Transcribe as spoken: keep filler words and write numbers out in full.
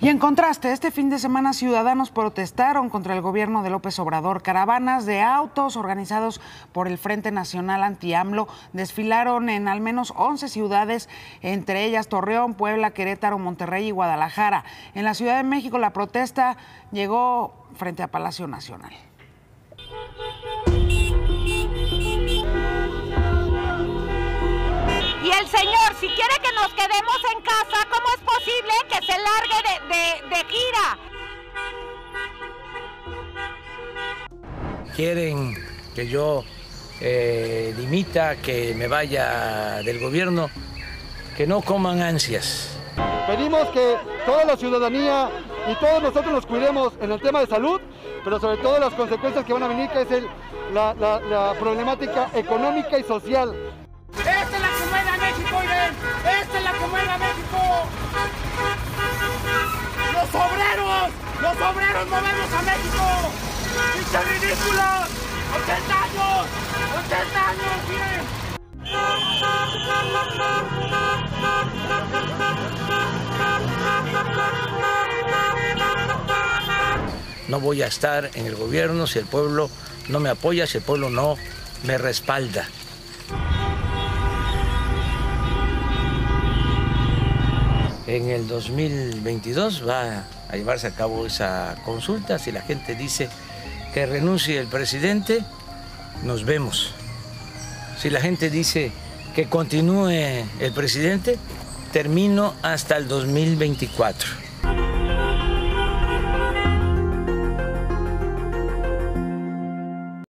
Y en contraste, este fin de semana ciudadanos protestaron contra el gobierno de López Obrador. Caravanas de autos organizados por el Frente Nacional Anti-AMLO desfilaron en al menos once ciudades, entre ellas Torreón, Puebla, Querétaro, Monterrey y Guadalajara. En la Ciudad de México la protesta llegó frente a Palacio Nacional. Y el señor, si quiere que nos quedemos en casa, ¿cómo es posible que se largue de, de, de gira? Quieren que yo eh, dimita, que me vaya del gobierno, que no coman ansias. Pedimos que toda la ciudadanía y todos nosotros nos cuidemos en el tema de salud, pero sobre todo las consecuencias que van a venir, que es el, la, la, la problemática económica y social. ¡Esta es la que mueve a México, Irene! ¡Esta es la que mueve a México! ¡Los obreros! ¡Los obreros movemos a México! ¡Pinche ridículos! ¡ochenta años! ¡ochenta años, Irene! No voy a estar en el gobierno si el pueblo no me apoya, si el pueblo no me respalda. En el dos mil veintidós va a llevarse a cabo esa consulta. Si la gente dice que renuncie el presidente, nos vemos. Si la gente dice que continúe el presidente, termino hasta el dos mil veinticuatro.